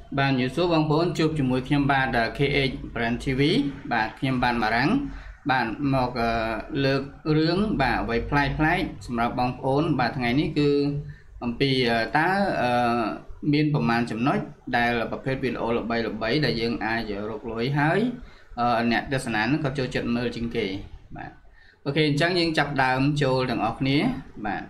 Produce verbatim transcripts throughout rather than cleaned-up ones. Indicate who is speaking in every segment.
Speaker 1: Bạn như số bóng bốn chụp cho mùi khiêm bạn đã khê ích Brand ti vi. Bạn khiêm bạn mà rắn. Bạn một lực rướng bạn với play play. Xong rồi bóng bốn bạn thằng ngày này cứ vì ta miên bầm màn chấm nói. Đây là bập phết video là bay là bấy. Đại dương ai giờ rục lối hơi. Nét đất sản án có cho trận mơ chính kỳ. Ok, chắc những chập đàm cho đằng ọc ní. Bạn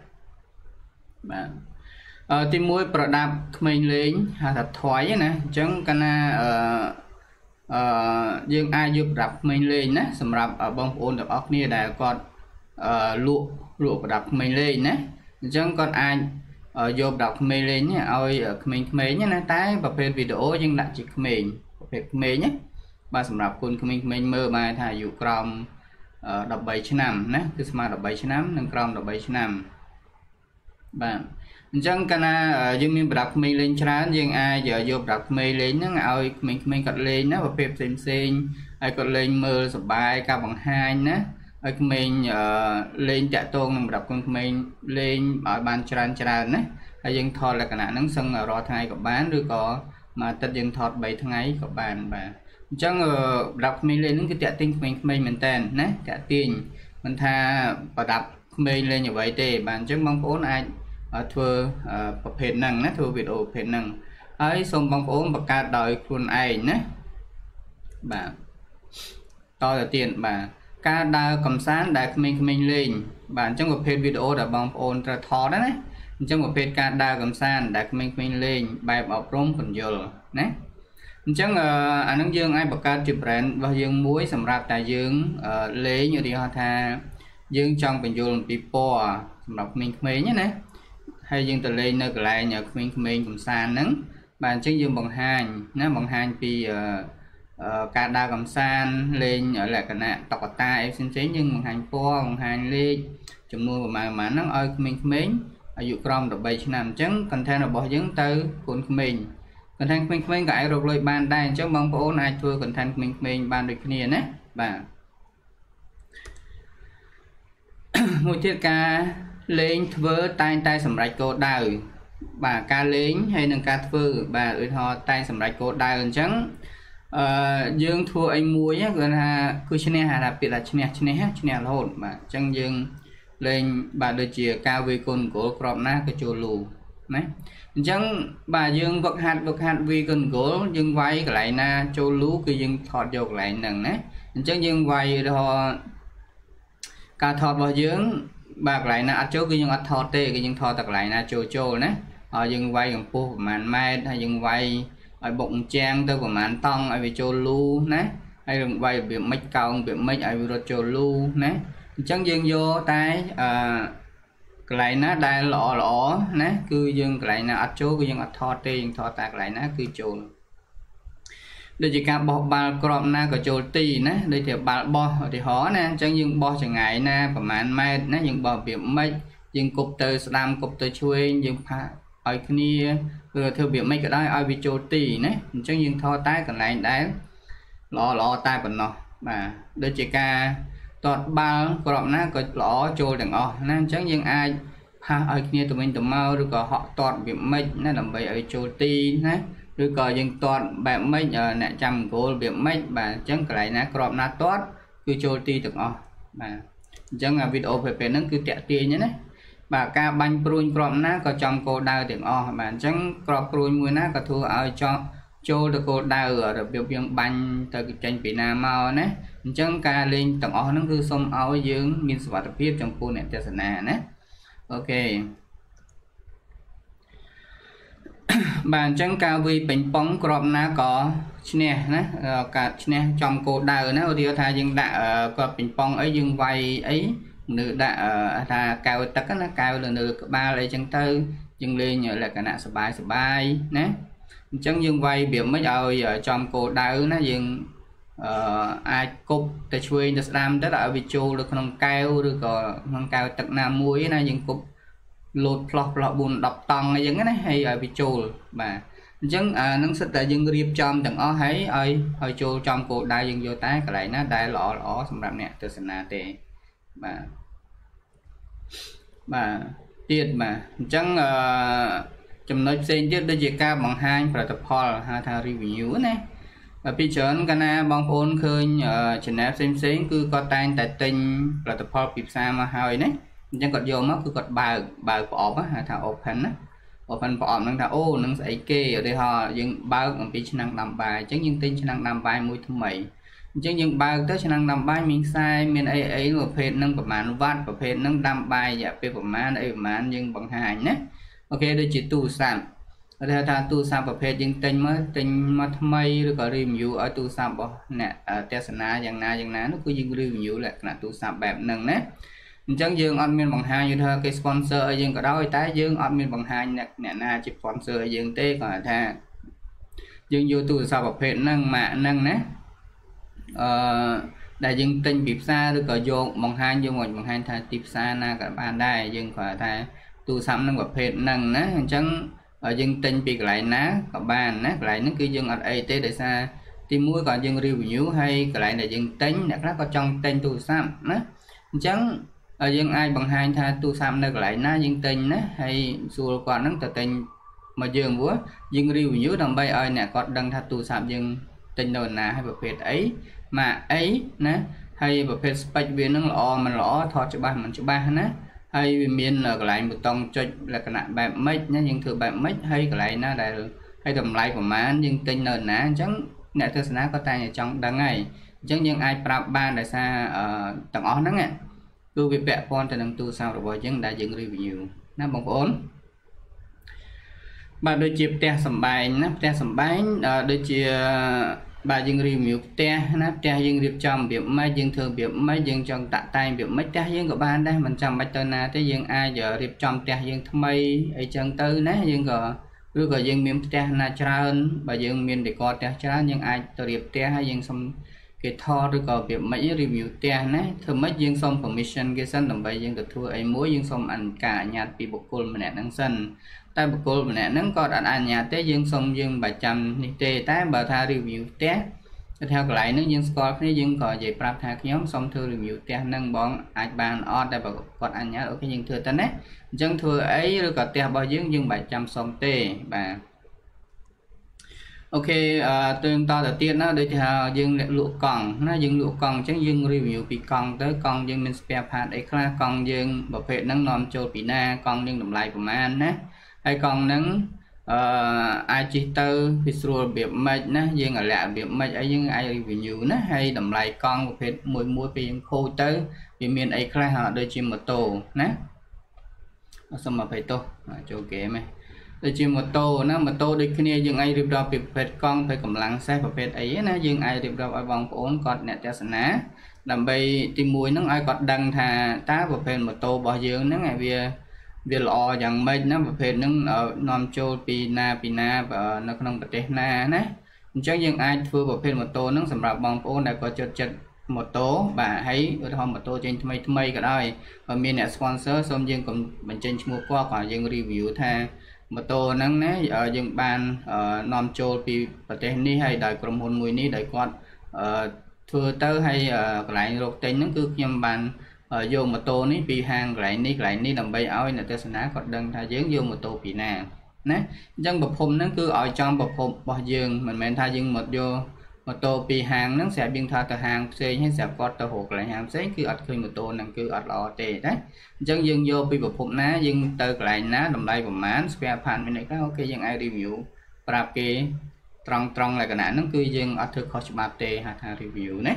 Speaker 1: Bạn Tìm mốiប្រដាប់ក្មេងលេងថាថយណាអញ្ចឹងកាលណាអឺអឺយើងអាចយកប្រដាប់ក្មេងលេងណាសម្រាប់បងប្អូនទាំងអស់គ្នាដែលគាត់អឺលក់លក់ប្រដាប់ក្មេងលេងណាអញ្ចឹងគាត់អាចយកប្រដាប់ក្មេងលេងនេះឲ្យក្មេងៗណាតែប្រភេទវីដេអូយើងដាក់ជាក្មេងប្រភេទក្មេងណាបាទសម្រាប់គុណក្មេងៗមើលបានថាអាយុក្រោមដប់បីឆ្នាំណាគឺស្មើដប់បីឆ្នាំនិងក្រោមដប់បីឆ្នាំបាទអញ្ចឹងកាលណាយើងមានប្រដាប់ក្មេងលេងច្រើនយើងអាចយកប្រដាប់ក្មេងលេងហ្នឹងឲ្យក្មេងៗគាត់លេងណាប្រភេទផ្សេងផ្សេងឲ្យគាត់លេងមើលសប្បាយការបង្ហាញណាឲ្យក្មេងលេងតាក់ទងនឹងប្រដាប់ក្មេងលេងឲ្យបានច្រើនច្រើនណាហើយយើងថតលក្ខណៈហ្នឹងសឹងរាល់ថ្ងៃក៏បានឬក៏មួយអាទិត្យយើងថតបីថ្ងៃក៏បានបាទអញ្ចឹងប្រដាប់ក្មេងលេងហ្នឹងគឺតាក់ទាញក្មេងៗមែនតើណាតាក់ទាញមិនថាប្រដាប់ក្មេងលេងអ្វីទេបាទអញ្ចឹងបងប្អូនអាចធ្វើប្រភេទហ្នឹងណាធ្វើវីដេអូប្រភេទហ្នឹងហើយសូមបងប្អូនបង្កើតដោយខ្លួនឯងណាបាទតទៅទៀតបាទការដើរកំសាន្តដែលក្មេងៗលេងបាទអញ្ចឹងប្រភេទវីដេអូដែលបងប្អូនត្រូវថតណាអញ្ចឹងប្រភេទការដើរកំសាន្តដែលក្មេងៗលេងបែបអប់រំពន្យល់ណាអញ្ចឹងអានឹងយើងអាចបង្កើតជា brand របស់យើងមួយសម្រាប់តែយើងលេងឧទាហរណ៍ថាយើងចង់ពន្យល់អំពីពណ៌សម្រាប់ក្មេងៗណាហើយយើងទៅលេងនៅកន្លែងក្មេងៗកំសាន្តហ្នឹងបាទអញ្ចឹងយើងបង្ហាញណាបង្ហាញពីការដើរកំសាន្តលេងលក្ខណៈតុក្កតាអីផ្សេងៗយើងបង្ហាញពណ៌បង្ហាញលេខចំនួនប្រមាណប្រមាណហ្នឹងឲ្យក្មេងៗអាយុក្រោមដប់បីឆ្នាំអញ្ចឹង content របស់យើងទៅកូនក្មេង content ក្មេងៗក៏អាចរកលុយបានដែរអញ្ចឹងបងប្អូនអាចធ្វើ content ក្មេងៗបានដូចគ្នាណាបាទមួយទៀតការលេងធ្វើតែងតែសម្រេចគោលដៅបាទការលេងហើយនឹងការធ្វើបាទឧទាហរណ៍តែងសម្រេចគោលដៅអញ្ចឹងអឺយើងធ្វើអីមួយគឺថាគឺឈ្នះថាពាក្យថាឈ្នះឈ្នះឈ្នះរហូតបាទអញ្ចឹងយើងលេងបាទដូចជាការវាយកូនគោលក្របណាក៏ចូលលូណាអញ្ចឹងបាទយើងវឹកហាត់វឹកហាត់វាយកូនគោលយើងវាយកន្លែងណាចូលលូគឺយើងថតយកកន្លែងហ្នឹងណាអញ្ចឹងយើងវាយឧទាហរណ៍ការថតរបស់យើងបាទកន្លែងណាអត់ចូលគឺយើងអត់ថតទេគឺយើងថតតែកន្លែងណាចូលចូលណាហើយយើងវាយកម្ពស់ប្រហែលម៉ែត្រហើយយើងវាយឲ្យបុកជាងទៅប្រហែលតង់ឲ្យវាចូលលូណាហើយយើងវាយរបៀបម៉េចកោងរបៀបម៉េចឲ្យវារត់ចូលលូណាអញ្ចឹងយើងយកតែអឺកន្លែងណាដែលល្អល្អណាគឺយើងកន្លែងណាអត់ចូលគឺយើងអត់ថតទេយើងថតតែកន្លែងណាគឺចូលដូចជាការបោះបាល់ក្របណាក៏ចូលទីណាដូចជាបាល់បោះឧទាហរណ៍ណាអញ្ចឹងយើងបោះចង្អែងណាប្រហែលម៉ែត្រណាយើងបោះរបៀបម៉េចយើងគប់ទៅស្ដាំគប់ទៅឆ្វេងយើងផាកឲ្យគ្នាឬធ្វើរបៀបម៉េចក៏ដោយឲ្យវាចូលទីណាអញ្ចឹងយើងថតតែកន្លែងដែលល្អល្អតែប៉ុណ្ណោះបាទដូចជាការទាត់បាល់ក្របណាក៏ល្អចូលទាំងអស់ណាអញ្ចឹងយើងអាចផាសឲ្យគ្នាទៅវិញទៅមកឬក៏ហក់ទាត់របៀបម៉េចណាដើម្បីឲ្យចូលទីណាឬក៏យើងទាត់បែបម៉េចអ្នកចាំគោលរបៀបម៉េចបាទអញ្ចឹងកន្លែងណាក្របណាទាត់គឺចូលទីទាំងអស់បាទអញ្ចឹងវីដេអូប្រភេទហ្នឹងគឺតាក់ទាញណាបាទការបាញ់ព្រួញក្របណាក៏ចំគោលដៅទាំងអស់បាទអញ្ចឹងក្របព្រួញមួយណាក៏ធ្វើឲ្យចោចូលទៅគោលដៅរបៀបយើងបាញ់ទៅចេញពីណាមកណាអញ្ចឹងការលេងទាំងអស់ហ្នឹងគឺសូមឲ្យយើងមានសុវត្ថិភាពចំពោះអ្នកទស្សនាណាអូខេបាទអញ្ចឹងការវាយពេញប៉ុងក្របណាក៏ឈ្នះណាការឈ្នះចំគោលដៅណាឧទាហរណ៍ថាយើងដាក់ក្របពេញប៉ុងអីយើងវាយអីនៅដាក់ថាកែវទឹកណាកែវលើនៅក្បាលអីចឹងទៅយើងលេងលក្ខណៈសបាយសបាយណាអញ្ចឹងយើងវាយរបៀបមិនឲ្យចំគោលដៅណាយើងអឺអាចគប់ទៅឆ្វេងទៅស្ដាំទៅឲ្យវាចូលទៅក្នុងកែវឬក៏ក្នុងកែវទឹកណាមួយណាយើងគប់លោតផ្លោះផ្លោះបួនដប់តង់អីចឹងណាហើយឲ្យវាចូលបាទអញ្ចឹងអានឹងសិតតែយើងរៀបចំទាំងអស់ហើយឲ្យឲ្យចូលចំគោលដៅយើងយកតែកន្លែងណាដែលល្អល្អសម្រាប់អ្នកទស្សនាទេបាទបាទទៀតបាទអញ្ចឹងអឺចំណុចផ្សេងទៀតដូចជាការបង្ហាញផលិតផលហៅថា review ណាពីច្រើនកាលណាបងប្អូនឃើញ channel ផ្សេងផ្សេងគឺគាត់តែងតែទិញផលិតផលពីផ្សារមកហើយណាអញ្ចឹងគាត់យកមកគឺគាត់បើកបើកប្រអប់ហៅថា open ណា open ប្រអប់ហ្នឹងថាអូនឹងស្អីគេឧទាហរណ៍យើងបើកអំពីឆ្នាំងដាំបាយអញ្ចឹងយើងទិញឆ្នាំងដាំបាយមួយថ្មីអញ្ចឹងយើងបើកទៅឆ្នាំងដាំបាយមានខ្សែមានអីអីប្រភេទហ្នឹងប្រហែលវ៉ាត់ប្រភេទហ្នឹងដាំបាយរយៈពេលប្រហែលអីប្រហែលយើងបង្ហាញណាអូខេដូចជាទូរស័ព្ទគេថាទូរស័ព្ទប្រភេទយើងទិញមកទិញមកថ្មីឬក៏ review ឲ្យទូរស័ព្ទរបស់អ្នកទស្សនាយ៉ាងណាយ៉ាងណានោះគឺយើង review លក្ខណៈទូរស័ព្ទបែបហ្នឹងណាអញ្ចឹងយើងអត់មានបង្ហាញថាគេ sponsor ឲ្យយើងក៏ដោយតែយើងអត់មានបង្ហាញអ្នកអ្នកណាជា sponsor ឲ្យយើងទេគាត់ថាយើងយកទូរស័ព្ទប្រភេទហ្នឹងម៉ាកហ្នឹងណាអឺដែលយើងទិញពីផ្សារឬក៏យកបង្ហាញយើងមកបង្ហាញថាទីផ្សារណាក៏បានដែរយើងគាត់ថាទូរស័ព្ទហ្នឹងប្រភេទហ្នឹងណាអញ្ចឹងយើងទិញពីកន្លែងណាក៏បានណាកន្លែងហ្នឹងគឺយើងអត់អីទេដោយសារទីមួយក៏យើង review ហើយកន្លែងដែលយើងទិញអ្នកខ្លះក៏ចង់ទិញទូរស័ព្ទណាអញ្ចឹងយើងអាចបង្ហាញថាទូរស័ព្ទនៅកន្លែងណាយើងទិញណាហើយសួរគាត់ហ្នឹងទៅទិញមកយើងព្រោះយើង review ដើម្បីឲ្យអ្នកគាត់ដឹងថាទូរស័ព្ទយើងទិញនៅណាហើយប្រភេទអីម៉ាកអីណាហើយប្រភេទ spec វាហ្នឹងល្អមិនល្អថតច្បាស់មិនច្បាស់ណាហើយវាមានកន្លែងប៊ូតុងចុចលក្ខណៈបែបម៉េចណាយើងធ្វើបែបម៉េចហើយកន្លែងណាដែលហើយតម្លៃប្រមាណយើងទិញនៅណាអញ្ចឹងអ្នកទស្សនាក៏តែចង់ដឹងហើយអញ្ចឹងយើងអាចប្រាប់បានដោយសារទាំងអស់ហ្នឹងគឺវាពាក់ព័ន្ធទៅនឹងទូរស័ព្ទរបស់យើងដែលយើង review ណាបងប្អូនបាទដូចជាផ្ទះសម្បែងណាផ្ទះសម្បែងដូចជាបាទយើង review ផ្ទះណាផ្ទះយើងរៀបចំរបៀបម៉េចយើងធ្វើរបៀបម៉េចយើងចង់តាក់តែងរបៀបម៉េចផ្ទះយើងក៏បានដែរមិនចាំបាច់ទៅណាទេយើងអាចរៀបចំផ្ទះយើងថ្មីអីចឹងទៅណាយើងក៏ឬក៏យើងមានផ្ទះណាច្រើនបើយើងមានដេកផ្ទះច្រើនយើងអាចទៅរៀបផ្ទះហើយយើងសុំគេថតឬក៏របៀបម៉េច review ផ្ទះណាធ្វើម៉េចយើងសុំ permission គេសិនដើម្បីយើងទៅធ្វើអីមួយយើងសុំអនុញ្ញាតអនុញ្ញាតពីបុគ្គលម្នាក់ហ្នឹងសិនតែបុគ្គលម្នាក់ហ្នឹងគាត់អត់អនុញ្ញាតទេយើងសុំយើងបាច់ចាំនេះទេតែបើថា review ផ្ទះទៅថាកន្លែងហ្នឹងយើងស្គាល់គ្នាយើងក៏និយាយប្រាប់ថាខ្ញុំសុំធ្វើ review ផ្ទះហ្នឹងបងអាចបានអត់តែបើគាត់អនុញ្ញាតអូខេយើងធ្វើទៅណាអញ្ចឹងធ្វើអីឬក៏ផ្ទះរបស់យើងយើងបាច់ចាំសុំទេបាទអូខេអឺទៅតទៅទៀតណាដូចថាយើងលក់កង់ណាយើងលក់កង់អញ្ចឹងយើង review ពីកង់ទៅកង់យើងមាន spare part អីខ្លះកង់យើងប្រភេទហ្នឹងនាំចូលពីណាកង់យើងតម្លៃប្រមាណណាហើយកង់ហ្នឹងអឺអាចជិះទៅវាស្រួលរបៀបម៉េចណាយើងអាលាក់របៀបម៉េចអីយើងអាច review ណាហើយតម្លៃកង់ប្រភេទមួយមួយពេលយើងខូចទៅវាមានអីខ្លះដូចជាម៉ូតូណាអត់សុំអភ័យទោសចូលហ្គេមឯងដូចជាម៉ូតូណាម៉ូតូដូចគ្នាយើងអាចរៀបរាប់ពីប្រភេទកង់ប្រភេទកម្លាំងសេះប្រភេទអីណាយើងអាចរៀបរាប់ឲ្យបងប្អូនគាត់អ្នកទស្សនាដើម្បីទីមួយហ្នឹងឲ្យគាត់ដឹងថាតើប្រភេទម៉ូតូរបស់យើងហ្នឹងឲ្យវាវាល្អយ៉ាងម៉េចណាប្រភេទហ្នឹងនាំចូលពីណាពីណានៅក្នុងប្រទេសណាណាអញ្ចឹងយើងអាចធ្វើប្រភេទម៉ូតូហ្នឹងសម្រាប់បងប្អូនដែលគាត់ចិត្តចិត្តម៉ូតូបាទហើយឧទាហរណ៍ម៉ូតូចេញថ្មីថ្មីក៏ដោយបើមានអ្នក sponsor សូមយើងកុំបញ្ចេញឈ្មោះគាត់គាត់យើង review ថាម៉ូតូហ្នឹងណាយើងបាននាំចូលពីប្រទេសនេះហើយដោយក្រុមហ៊ុនមួយនេះដោយគាត់ធ្វើទៅហើយកន្លែងរកទិញហ្នឹងគឺខ្ញុំបានយកម៉ូតូនេះពីហាងកន្លែងនេះកន្លែងនេះដើម្បីឲ្យអ្នកទស្សនាគាត់ដឹងថាយើងយកម៉ូតូពីណាណាអញ្ចឹងប្រភពហ្នឹងគឺឲ្យចំប្រភពរបស់យើងមិនមែនថាយើងមកយកម៉ូតូពីហាងហ្នឹងស្រាប់យើងថាទៅហាងផ្សេងហើយស្រាប់គាត់ទៅរកកន្លែងហាងផ្សេងគឺអត់ឃើញម៉ូតូហ្នឹងគឺអត់ល្អទេណាអញ្ចឹងយើងយកពីប្រភពណាយើងទៅកន្លែងណាតម្លៃប្រមាណ spare part មានអីខ្លះអូខេយើងអាច review ប្រាប់គេត្រង់ត្រង់លក្ខណៈហ្នឹងគឺយើងអត់ធ្វើខុសច្បាប់ទេហៅថា review ណា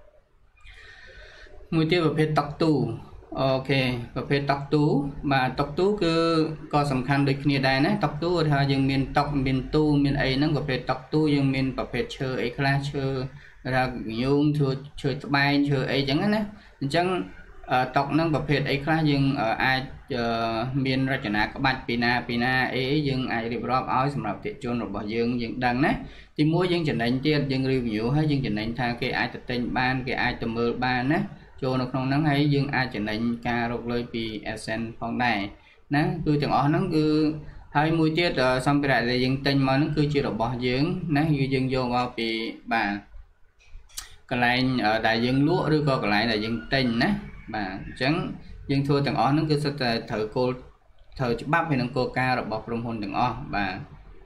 Speaker 1: មួយទៀតប្រភេទតុកទូអូខេប្រភេទតុកទូបាទតុកទូគឺក៏សំខាន់ដូចគ្នាដែរណាតុកទូថាយើងមានតុកមានទូមានអីហ្នឹងប្រភេទតុកទូយើងមានប្រភេទឈើអីខ្លះឈើថាញូងឈើឈើត្បែងឈើអីចឹងណាអញ្ចឹងតុកហ្នឹងប្រភេទអីខ្លះយើងអាចមានរចនាក្បាច់ពីណាពីណាអីយើងអាចរៀបរាប់ឲ្យសម្រាប់ទាក់ជនរបស់យើងយើងដឹងណាទីមួយយើងចំណេញទៀតយើង review ហើយយើងចំណេញថាគេអាចទៅទិញបានគេអាចទៅមើលបានណាចូលនៅក្នុងហ្នឹងហើយយើងអាចចំណេញការរកលុយពី AdSense ផងដែរណាគឺទាំងអស់ហ្នឹងគឺហើយមួយទៀតសម្ភារៈដែលយើងទិញមកហ្នឹងគឺជារបស់យើងណាគឺយើងយកមកពីបាទកន្លែងដែលយើងលក់ឬក៏កន្លែងដែលយើងទិញណាបាទអញ្ចឹងយើងធ្វើទាំងអស់ហ្នឹងគឺសិតតែត្រូវគោល thời bắp hay năng cô ca rồi bọc rung hồn đừng o và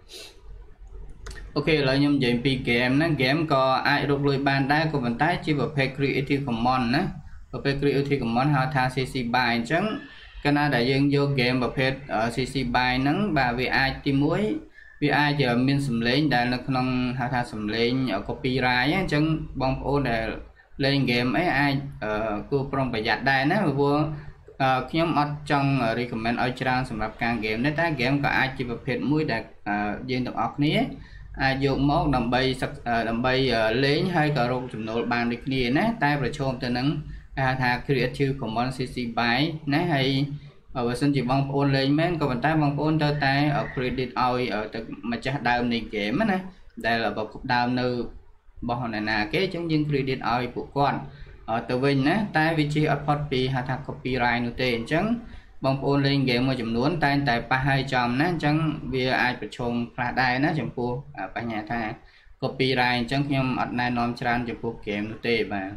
Speaker 1: ok lợi nhầm dạy pi game nó game có ai đục lùi bàn đá của vận tải chỉ vào page Creative Commons á vào page Creative Commons họ tha xê xê by chẳng cái nào đại dương vô game vào page ở xê xê by nắng và vì ai tìm muối vì ai giờ miền sầm lên đại nó không họ tha sầm lên ở copyright á chẳng bong ô để lên game ấy ai ở cô prong bài giặt đây nó vừa khi nhóm ở trong recommend ở trang sầm lập càng game đấy ta game có ai chỉ vào page muối để dương tập óc ní ai dùng mốt đầm bay đầm bay lấy hay cả rộng chủng nổi bàn được nè nè tay và chôm từ nắng thà Creative Commons xê xê by nè hay ở sân chỉ băng ôn lên mấy có bàn tay băng ôn cho tay ở credit oi ở từ mà chắc đào này game nè đây là một đào nơi bao này nè cái chứng dân credit oi của con ở từ bên nè tay vị trí upload pi hay thà copyright nút tên chứng bong ôn lên game một chấm nuốn tay tại ba hai chấm nè chẳng vì ai phải chôm là đây nó chấm phu ở ba nhà tha copyright chẳng nhom ở này non tràn chấm phu game nút tê và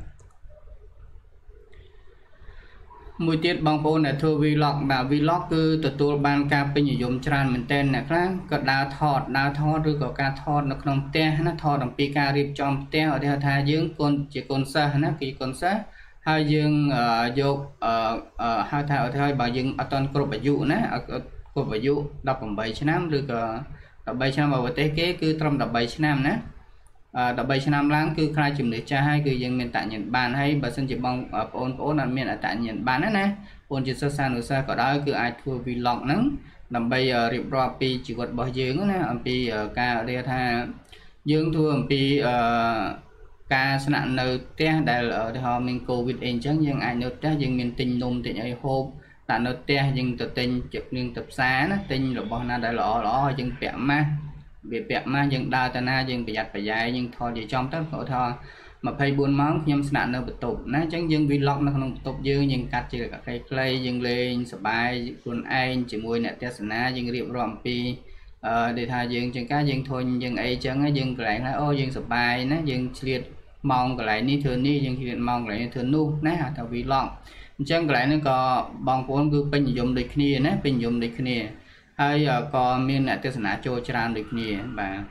Speaker 1: mùi tiết bong ôn là thua vlog và vlog cứ từ tôi ban ca pin dùng tràn mình tên nè khác có đào thọt đào thọt rồi có ca thọt nó không te nó thọt bằng pi ca rip trong te ở đây tha dưỡng con chỉ con sa nó kỳ con sa hai dương vô hai thao theo bà dương ở toàn cột bài dụ nè cột bài dụ đọc bằng bảy năm được đọc bảy năm vào tế kế cứ trong đọc bảy năm nè đọc bảy năm láng cứ khai chùm để cha hai cứ dương miền tại Nhật Bản hay bà xin chỉ bằng ôn ôn là miền ở tại Nhật Bản đó nè ôn chỉ sơ xa nửa xa có đó cứ ai thua vì lọc nắng làm bây giờ rịp rò pi chỉ vật bỏ dương nè pi ca ở đây tha dương thua pi ca sanh nạn nơi té đại ở họ mình covid anh chẳng nhưng ai nơi té nhưng mình tình nôm thì ai hôm là nơi té nhưng tự tình chụp liên tập xá nó tình rồi bọn na đại lọ lọ nhưng bẹt ma bị bẹt ma nhưng đa ta na nhưng bị giặt phải dài nhưng thôi gì trong tất cả thôi mà phải buôn món nhưng sanh nạn nơi bật tục nó chẳng nhưng vlog nó không tục dư nhưng cắt chỉ là các cái play nhưng lên sờ bài luôn anh chỉ mùi nè té sanh na nhưng riệp ròm pi để thay dương chân cá dương thôi nhưng ấy chẳng ấy dương lại là ô dương sờ bài nó dương liệt mong cái lại ní thường ní nhưng chuyện mong lại thường nu nè thằng vi lon chẳng cái lại nó có bằng vốn cứ pin dùng được kia nè pin dùng được kia hay có miền này tiêu sản cho tràn được kia và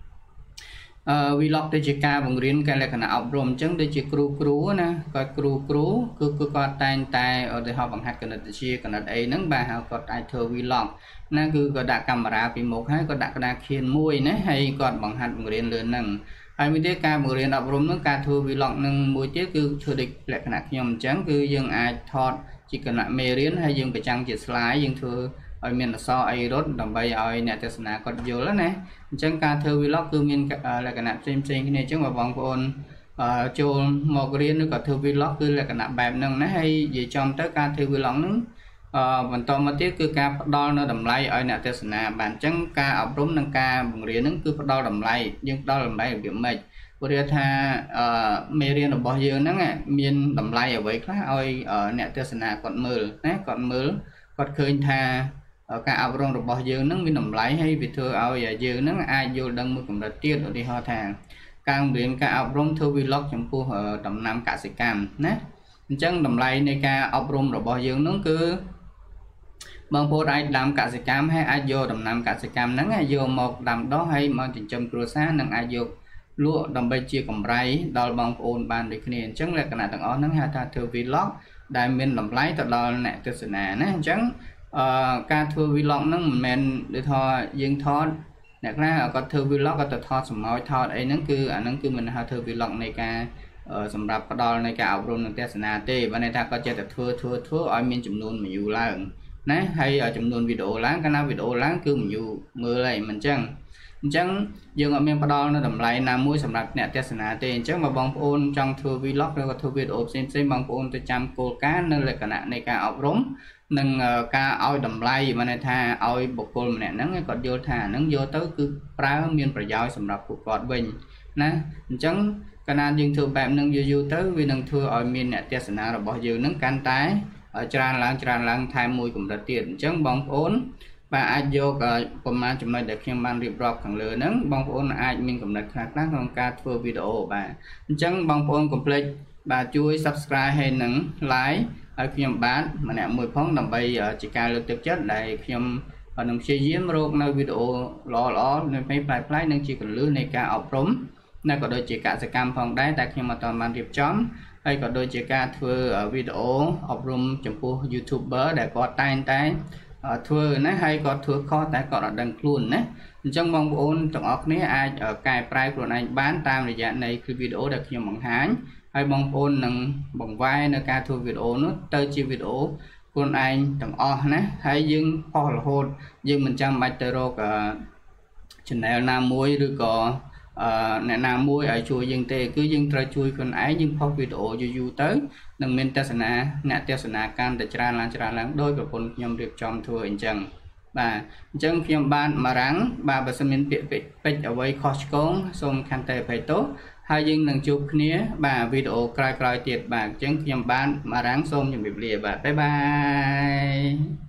Speaker 1: vi lon để chỉ ca bằng riêng cái là cái nào rôm chẳng để chỉ cru cru nè coi cru cru cứ cứ coi tay tay ở đây họ bằng hạt cái này chia cái này ấy nắng bà họ có tay thơ vi lon nè cứ có đặt camera vì một hay có đặt cái khiên môi nè hay còn bằng hạt bằng riêng lớn nằng ai mới tiếc ca một riêng đọc rôm nó ca thua vì lọng nâng mùi tiếc cứ thừa địch lại cái nạc nhầm trắng cứ dương ai thọt chỉ cần lại mê riêng hay dương phải trang chỉ slide dương thua ở miền là so ai đốt đồng bay ai nè tesla nè còn nhiều lắm nè trắng ca thua vì lọng cứ miền là cái nạc trên trên cái này chứ mà vòng phone cho một riêng nó còn thua vì lọng cứ là cái nạc bẹp nâng nó hay gì trong tới ca thua vì lọng nâng mình to mà tiếc cứ ca đo nó đầm lay ở nè tesla bản trắng ca ở rôm nâng ca bằng riêng nó cứ đo đầm lay nhưng đo đầm lay kiểu mệt bữa tha mê riêng ở bao nhiêu nó nghe miền đầm lay ở vậy khác ơi ở nè tesla còn mưa nè còn mưa còn khơi tha ở ca ở rôm bao nhiêu nó miền đầm lay hay vì thưa ơi giờ dư nó ai vô đăng mới cũng đã tiết ở đi ho thang càng biển ca ở rôm thưa vlog trong khu ở đầm nam cả sự cam nè chân đầm lay này ca ở rôm rồi bao nhiêu nó cứ bằng phố ai làm cả sự cam hay ai vô đầm nam cả sự cam nắng ai vô một đầm đó hay mà chỉ châm cửa xa nâng ai vô lúa đầm bay chia cầm ray đo bằng ôn bàn để kia chẳng là cái này tầng ó nắng hai ta thưa vlog đại miền đầm lái từ đó nè từ sự nè nè chẳng ca thưa vlog nó mình để thôi dương thôi nè ra có thưa vlog có từ thôi sầm nói thôi ấy nó cứ anh nó cứ mình hai thưa vlog này ca ở sầm rạp đo này cả ảo rôn nâng test nè tê và này ta có chơi từ thưa thưa thưa ở miền chủng nôn mà nhiều lần nè hay ở trong luôn video láng cái nào video láng cứ mình dù mưa lại mình chẳng chẳng dương ở miền Bắc nó đầm lại nam mũi sầm đặt nè test nè tên chắc mà bong ôn trong thưa vlog rồi có thưa video xem xem bong ôn tôi chăm cô cá nên là cái này cả ốc rống nâng ca oi đầm lại mà này tha oi bột cồn mà nè nắng còn vô thà nắng vô tới cứ prá miền Bắc giỏi sầm đặt cuộc gọt bình nè chẳng cái nào dương thưa bạn nâng vô vô tới vì nâng thưa ở miền nè test nè rồi bỏ dương nâng can tái ở tràn láng tràn láng thay mùi cũng đã tiền chẳng bong ôn và ai vô cái phần mà chúng mình để khi ban rịp rọp thằng lừa nắng bong ôn ai mình cũng đã khác khác trong ca thưa video và chẳng bong ôn complete bà chui subscribe hay nắng like ហើយខ្ញុំបាទម្នាក់មួយផងដើម្បីជាការលើកទឹកចិត្តដែលខ្ញុំនឹងព្យាយាមរកនៅវីដេអូល្អៗនៅពេលផ្លាយៗនឹងជាកលឹះនៃការអប់រំនៅក៏ដូចជាកសកម្មផងដែរតែខ្ញុំអត់បានរៀបចំហើយក៏ដូចជាការធ្វើវីដេអូអប់រំចំពោះ YouTuber ដែលគាត់តែងតែធ្វើណាហើយគាត់ធ្វើខុសតែគាត់អត់ដឹងខ្លួនណាអញ្ចឹងបងប្អូនទាំងអស់គ្នាអាចកែប្រែខ្លួនឯងបានតាមរយៈនៃវីដេអូដែលខ្ញុំបង្ហាញហើយបងប្អូននឹងបង្វែរនៅការធ្វើវីដេអូនោះទៅជាវីដេអូខ្លួនឯងទាំងអស់ណាហើយយើងផុសរហូតយើងមិនចាំបាច់ទៅរក channel ណាមួយឬក៏អ្នកណាមួយឲ្យជួយយើងទេគឺយើងត្រូវជួយខ្លួនឯងយើងផុសវីដេអូយូរយូរទៅនឹងមានទស្សនាអ្នកទស្សនាកាន់តែច្រើនឡើងច្រើនឡើងដោយប្រពន្ធខ្ញុំរៀបចំធ្វើអញ្ចឹងបាទអញ្ចឹងខ្ញុំបានមករាំងបាទបើសិនមានពាក្យពេចន៍អ្វីខុសឆ្គងសូមខន្តីអភ័យទោសហើយយើងនឹងជួបគ្នាបាទវីដេអូក្រោយៗទៀតបាទអញ្ចឹងខ្ញុំបានមករាំងសូមជម្រាបលាបាទបាយបាយ